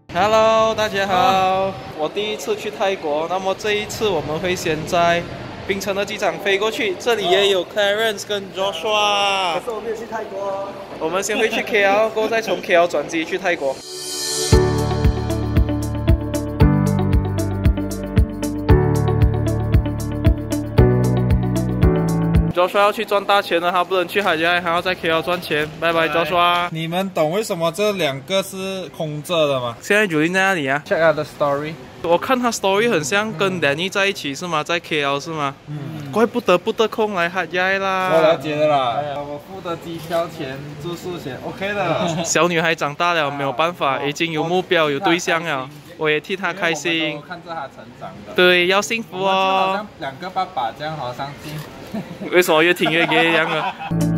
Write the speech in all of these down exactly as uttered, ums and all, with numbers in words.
Hello， 大家好，我第一次去泰国，那么这一次我们会先在槟城的机场飞过去，这里也有 Clarence 跟 Joshua。 可是我没有去泰国。 我们先会去 K L， 过后再从 K L 转机去泰国。Joshua 要去赚大钱了，他不能去海外，还要在 K L 赚钱。拜拜 Joshua。 你们懂为什么这两个是空着的吗？ 现在 Julin 在那里啊 ？Check out the story。 我看他 story 很像跟 Danny 在一起是吗？在 K L 是吗？嗯。怪不得不得空来海外啦。 我了解的啦。哎呀，我付的机票钱、住宿钱 ，OK 的。 小女孩长大了，没有办法，已经有目标、有对象了。我也替她开心。 我看着她成长的。 对，要幸福哦。 好像两个爸爸这样，好上进。 为什么越听越 gay 一样啊？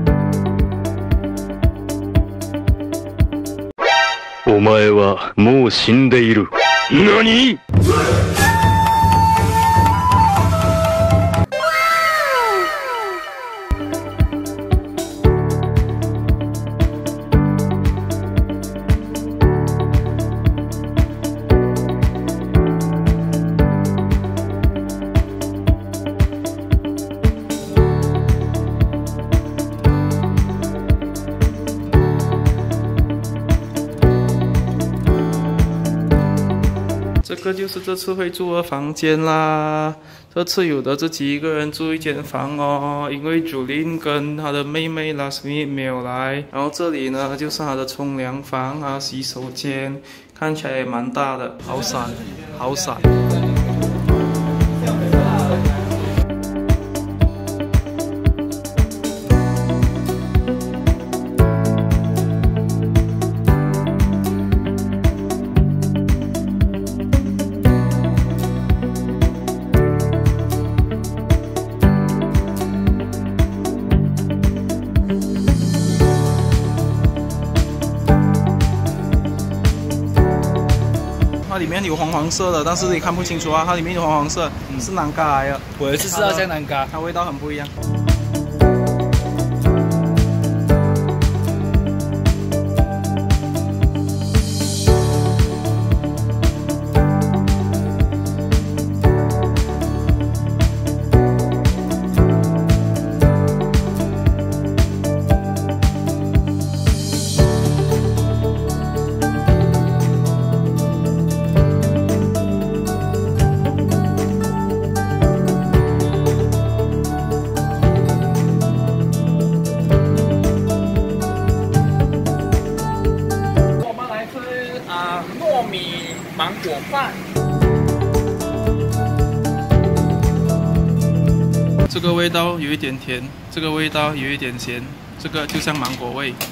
お前はもう死んでいる。何？ 这个就是这次会住的房间啦。这次有的自己一个人住一间房哦，因为 Julin 跟她的妹妹 last minute 没有来。然后这里呢就是她的冲凉房啊、洗手间，看起来也蛮大的，好闪，好闪。它里面有黄黄色的，但是你看不清楚啊。它里面有黄黄色，嗯、是南咖来的。 我也是知道像南咖， 它味道很不一样。 糯米芒果饭， 这个味道有一点甜，这个味道有一点咸，这个就像芒果味。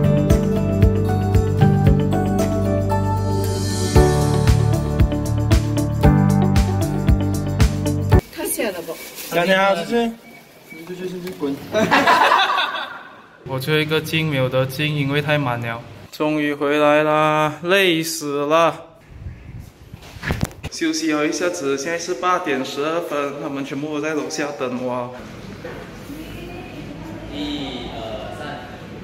太咸了不？ 娘娘出去， 你出去出去滚！ 我最后一个进没有得进，因为太满了。终于回来啦，累死了。休息了一下子，现在是八点十二分，他们全部都在楼下等我。 一二三。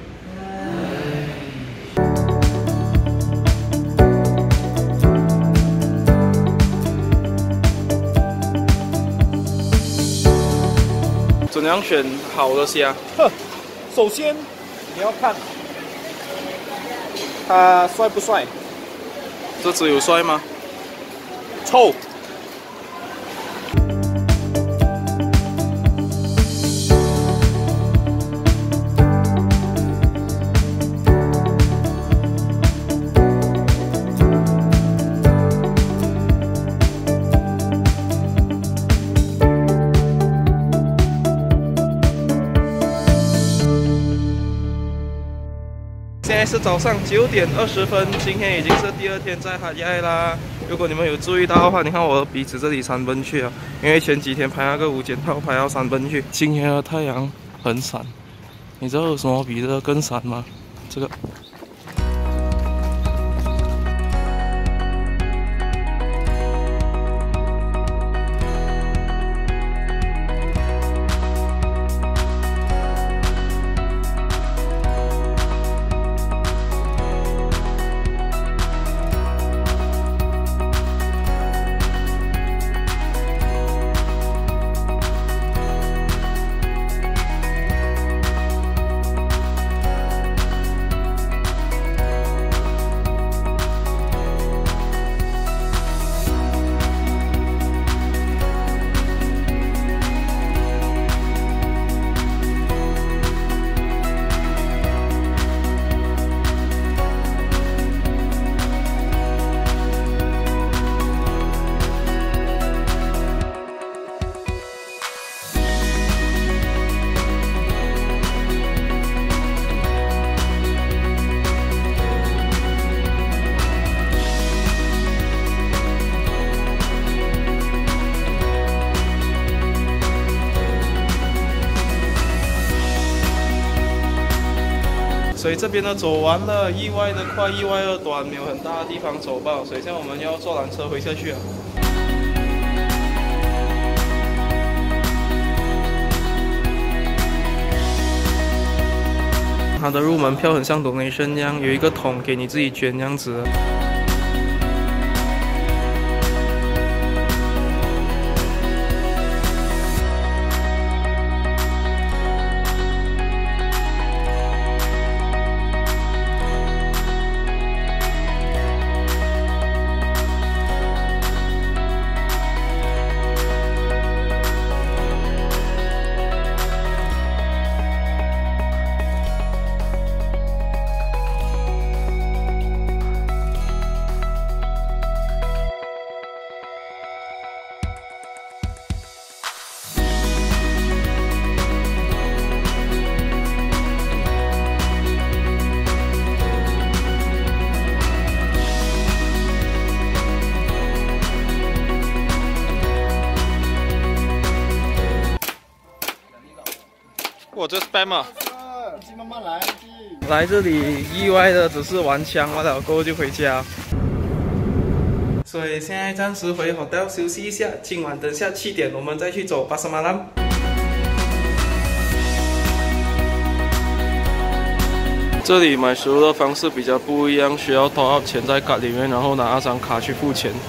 怎样选好的虾？ 哼，首先你要看他帅不帅， 这只有帅吗？ 臭。 现在是早上九点二十分，今天已经是第二天在海外啦。如果你们有注意到的话，你看我的鼻子这里三分去啊，因为前几天拍那个无间道拍到三分去。今天的太阳很闪，你知道有什么比这个更闪吗？这个。 所以这边呢走完了，意外的快，意外的短，没有很大的地方走吧，所以现在我们要坐缆车回下去啊。它的入门票很像 donation 一样，有一个桶给你自己捐这样子。 我这 spam 啊！ 慢慢来， 来这里意外的只是玩枪，完了过后就回家。所以现在暂时回 hotel 休息一下，今晚等下七点我们再去走巴沙马兰。这里买食物的方式比较不一样，需要投入钱在卡里面，然后拿那张卡去付钱。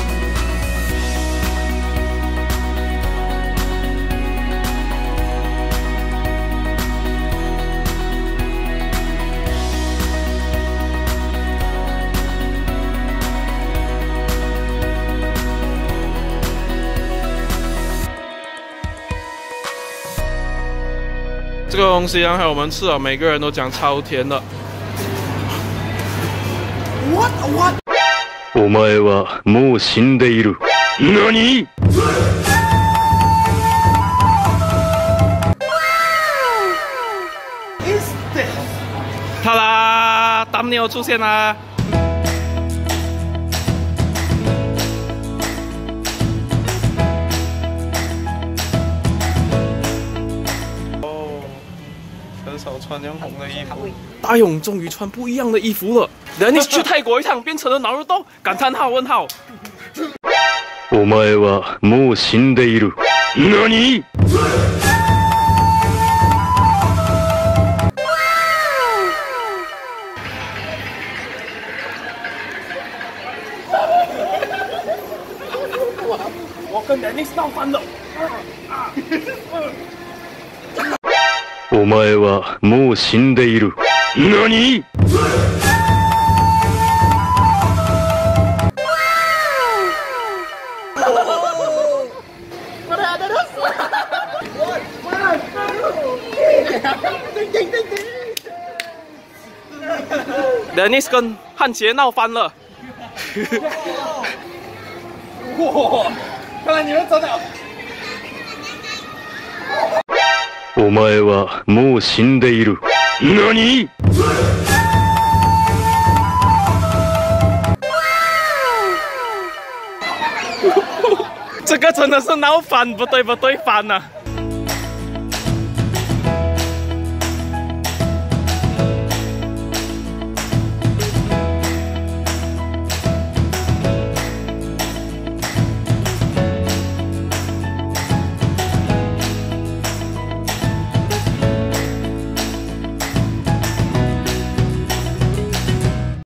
这个东西刚才我们吃了，每个人都讲超甜的。 What? What? お前はもう死んでいる。何？ 他啦，丹尼尔出现啦！很少穿这样红的衣服。大勇终于穿不一样的衣服了。Dennis 去泰国一趟，变成了ナルト？感叹号问号。 お前はもう死んでいる。何？ 我跟 Dennis 闹翻了。 お前はもう死んでいる。何？ Dennis 跟汉杰闹翻了。 哇！看来你们真的。 お前はもう死んでいる。何？ 这个真的是闹翻，不对不对翻啊！